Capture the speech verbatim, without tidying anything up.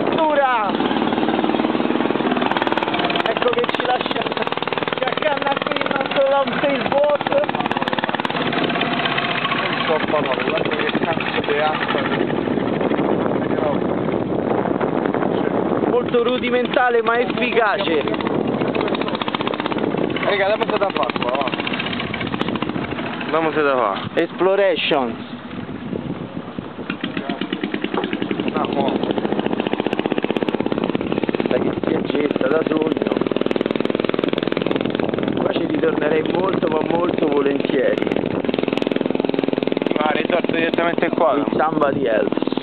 avventura! Ecco che ci lascia, ci accanna qui il nostro long tail boat. Non so parole, guarda che cazzo di acqua. Molto rudimentale ma efficace. Raga, andiamo se da fare qua, va. Andiamo se da fare. Explorations. No, mo. Da che spiaggetta, da sogno. Qua ci ritornerei molto ma molto volentieri. Ma ritorno direttamente qua. With somebody else.